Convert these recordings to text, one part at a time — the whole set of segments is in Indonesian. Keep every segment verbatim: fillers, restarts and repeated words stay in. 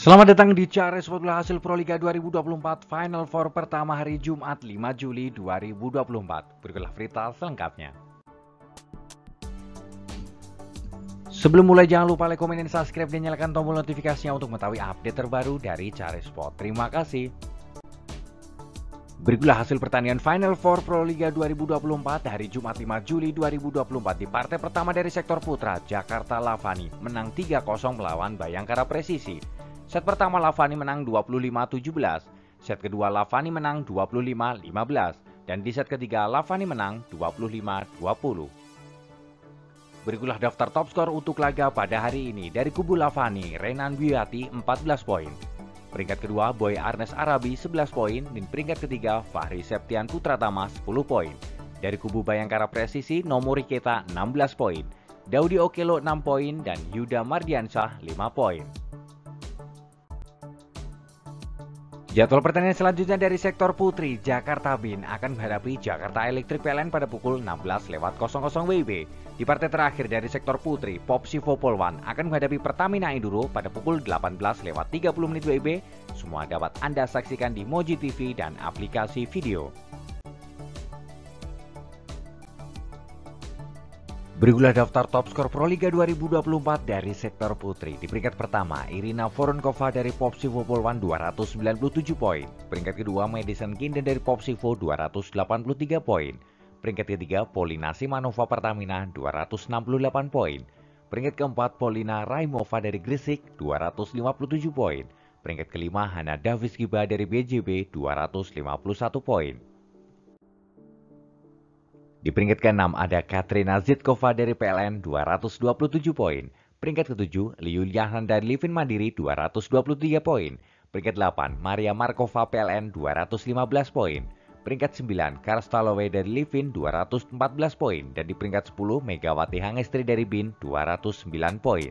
Selamat datang di Cari Sport Bola hasil Pro Liga dua ribu dua puluh empat Final Four pertama hari Jumat lima Juli dua ribu dua puluh empat. Berikutlah berita selengkapnya. Sebelum mulai jangan lupa like, komen, dan subscribe dan nyalakan tombol notifikasinya untuk mengetahui update terbaru dari Cari Sport. Terima kasih. Berikutlah hasil pertandingan Final Four Pro Liga dua ribu dua puluh empat hari Jumat lima Juli dua ribu dua puluh empat. Di partai pertama dari sektor putra, Jakarta Lavani menang tiga kosong melawan Bayangkara Presisi. Set pertama Lavani menang dua puluh lima tujuh belas, set kedua Lavani menang dua puluh lima lima belas, dan di set ketiga Lavani menang dua puluh lima dua puluh. Berikutlah daftar top skor untuk laga pada hari ini. Dari kubu Lavani, Renan Buyati empat belas poin. Peringkat kedua Boy Arnes Arabi sebelas poin, dan peringkat ketiga Fahri Septian Putratama sepuluh poin. Dari kubu Bayangkara Presisi, Nomori Keta enam belas poin, Daudi Okelo enam poin, dan Yuda Mardiansyah lima poin. Jadwal pertandingan selanjutnya dari sektor putri, Jakarta Bin akan menghadapi Jakarta Electric P L N pada pukul enam belas lewat W I B. Di partai terakhir dari sektor putri, Popsivo Polwan akan menghadapi Pertamina Enduro pada pukul delapan belas lewat tiga puluh menit W I B. Semua dapat Anda saksikan di Moji T V dan aplikasi video. Berikutlah daftar top skor Pro Liga dua ribu dua puluh empat dari sektor putri. Di peringkat pertama, Irina Voronkova dari Popsivo Polwan dua ratus sembilan puluh tujuh poin. Peringkat kedua, Madison Kinden dari Popsivo dua ratus delapan puluh tiga poin. Peringkat ketiga, Polina Simanova Pertamina dua ratus enam puluh delapan poin. Peringkat keempat, Polina Raimova dari Gresik dua ratus lima puluh tujuh poin. Peringkat kelima, Hana Davis Giba dari B J B dua ratus lima puluh satu poin. Di peringkat keenam ada Katrina Zitkova dari P L N dua ratus dua puluh tujuh poin. Peringkat ketujuh, Liu Liahan dari Livin Mandiri dua ratus dua puluh tiga poin. Peringkat delapan, Maria Markova P L N dua ratus lima belas poin. Peringkat sembilan, Karstalowe dari Livin dua ratus empat belas poin. Dan di peringkat sepuluh, Megawati Hangestri dari B I N dua ratus sembilan poin.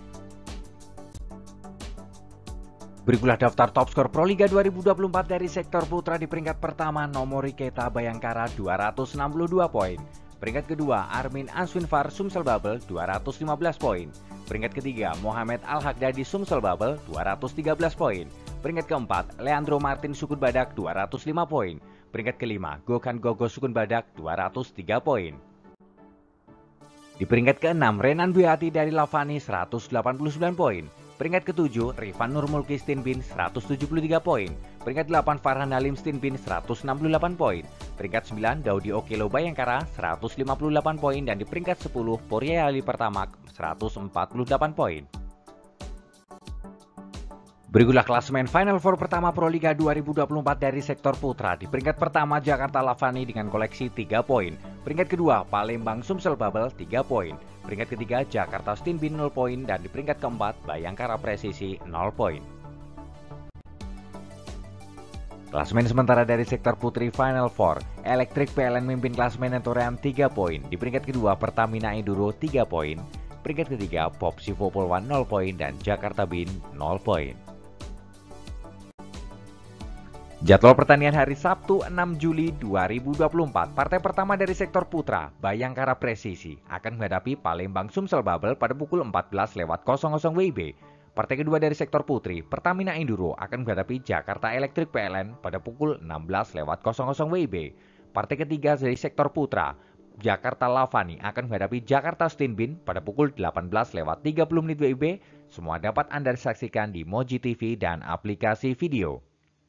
Berikutlah daftar top skor Pro Liga dua ribu dua puluh empat dari sektor putra. Di peringkat pertama, Nomori Keta Bayangkara dua ratus enam puluh dua poin. Peringkat kedua, Armin Answinfar Sumsel Babel dua ratus lima belas poin. Peringkat ketiga, Mohamed Al-Hagdadi Sumsel Babel dua ratus tiga belas poin. Peringkat keempat, Leandro Martin Sukun Badak dua ratus lima poin. Peringkat kelima, Gokhan Gogo Sukun Badak dua ratus tiga poin. Di peringkat keenam, Renan Buyati dari Lavani seratus delapan puluh sembilan poin. Peringkat ketujuh, Rifan Nurmulki Stinbin seratus tujuh puluh tiga poin. Peringkat delapan, Farhan Halim Stinbin seratus enam puluh delapan poin. Peringkat sembilan, Daudi Okelo Bayangkara seratus lima puluh delapan poin. Dan di peringkat sepuluh, Poria Ali Pertamak seratus empat puluh delapan poin. Berikutlah klasemen Final Four pertama Pro Liga dua ribu dua puluh empat dari sektor putra. Di peringkat pertama, Jakarta Lavani dengan koleksi tiga poin. Peringkat kedua, Palembang Sumsel Babel tiga poin. Peringkat ketiga, Jakarta Stinbin nol poin. Dan di peringkat keempat, Bayangkara Presisi nol poin. Klasemen sementara dari sektor putri Final Four, Electric P L N memimpin klasemen dan torehan tiga poin. Di peringkat kedua, Pertamina Enduro tiga poin. Peringkat ketiga, Popsivo Polwan nol poin. Dan Jakarta B I N nol poin. Jadwal pertandingan hari Sabtu enam Juli dua ribu dua puluh empat. Partai pertama dari sektor putra, Bayangkara Presisi akan menghadapi Palembang Sumsel Babel pada pukul empat belas lewat W I B. Partai kedua dari sektor putri, Pertamina Enduro akan menghadapi Jakarta Electric P L N pada pukul enam belas lewat W I B. Partai ketiga dari sektor putra, Jakarta Lavani akan menghadapi Jakarta Stinbin pada pukul delapan belas lewat tiga puluh menit W I B. Semua dapat Anda saksikan di Moji T V dan aplikasi video.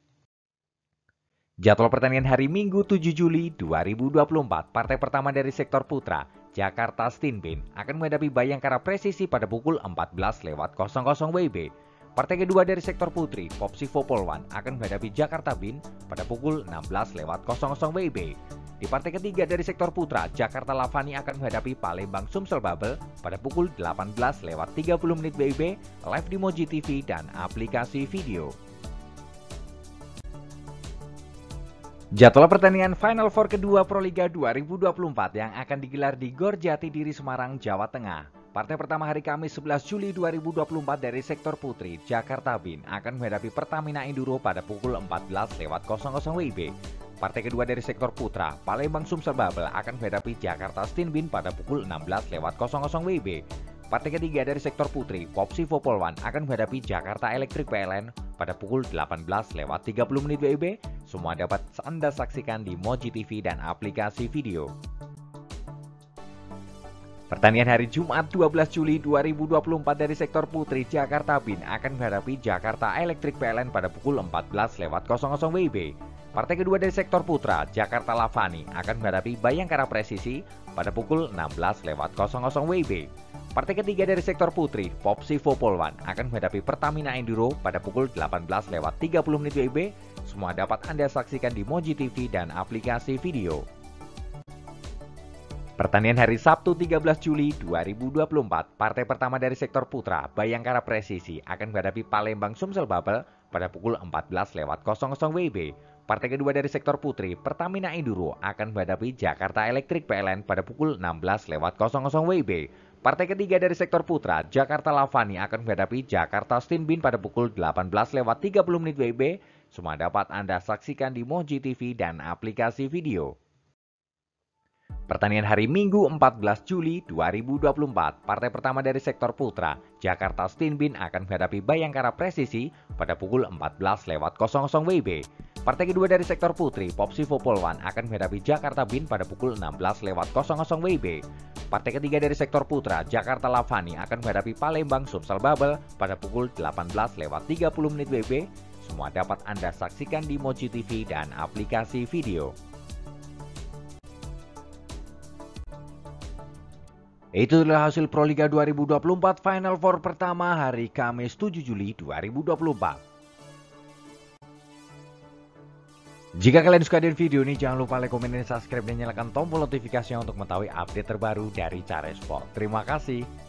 Jadwal pertandingan hari Minggu tujuh Juli dua ribu dua puluh empat. Partai pertama dari sektor putra, Jakarta Stinbin akan menghadapi Bayangkara Presisi pada pukul empat belas lewat W I B. Partai kedua dari sektor putri, Popsivo Polwan akan menghadapi Jakarta B I N pada pukul enam belas lewat W I B. Di partai ketiga dari sektor putra, Jakarta Lavani akan menghadapi Palembang Sumsel Babel pada pukul delapan belas lewat tiga puluh menit W I B, live di Moji T V dan aplikasi video. Jadwal pertandingan Final Four kedua Pro Liga dua ribu dua puluh empat yang akan digelar di Gor Jatidiri, Semarang, Jawa Tengah. Partai pertama hari Kamis sebelas Juli dua ribu dua puluh empat dari sektor putri, Jakarta B I N akan menghadapi Pertamina Enduro pada pukul empat belas lewat W I B. Partai kedua dari sektor putra, Palembang Sumsel Babel akan menghadapi Jakarta Stinbin pada pukul enam belas lewat W I B. Partai ketiga dari sektor putri, Popsi Vopolwan akan menghadapi Jakarta Electric P L N pada pukul delapan belas lewat tiga puluh menit W I B. Semua dapat Anda saksikan di Moji T V dan aplikasi video. Pertandingan hari Jumat dua belas Juli dua ribu dua puluh empat dari sektor putri, Jakarta Bin akan menghadapi Jakarta Electric P L N pada pukul empat belas lewat nol nol W I B. Partai kedua dari sektor putra, Jakarta Lavani akan menghadapi Bayangkara Presisi pada pukul enam belas lewat nol nol W I B. Partai ketiga dari sektor putri, Popsi Vopolwan akan menghadapi Pertamina Enduro pada pukul delapan belas lewat tiga puluh menit W I B. Semua dapat Anda saksikan di Moji T V dan aplikasi video. Pertandingan hari Sabtu tiga belas Juli dua ribu dua puluh empat, partai pertama dari sektor putra, Bayangkara Presisi akan menghadapi Palembang Sumsel Babel pada pukul empat belas lewat nol nol W I B. Partai kedua dari sektor putri, Pertamina Enduro akan menghadapi Jakarta Electric P L N pada pukul enam belas lewat nol nol W I B. Partai ketiga dari sektor putra, Jakarta Lavani akan menghadapi Jakarta Stinbin pada pukul delapan belas lewat tiga puluh menit W I B. Semua dapat Anda saksikan di Moji T V dan aplikasi video. Pertandingan hari Minggu empat belas Juli dua ribu dua puluh empat, partai pertama dari sektor putra, Jakarta Stinbin akan menghadapi Bayangkara Presisi pada pukul empat belas lewat nol nol W I B. Partai kedua dari sektor putri, Popsi Vopolwan akan menghadapi Jakarta Bin pada pukul enam belas lewat nol nol W I B. Partai ketiga dari sektor putra, Jakarta Lavani akan menghadapi Palembang Sumsel Babel pada pukul delapan belas lewat tiga puluh menit W I B. Semua dapat Anda saksikan di Moji T V dan aplikasi video. Itu adalah hasil Proliga dua ribu dua puluh empat Final Four pertama hari Kamis tujuh Juli dua ribu dua puluh empat. Jika kalian suka dengan video ini, jangan lupa like, komen, dan subscribe, dan nyalakan tombol notifikasinya untuk mengetahui update terbaru dari Caresport. Terima kasih.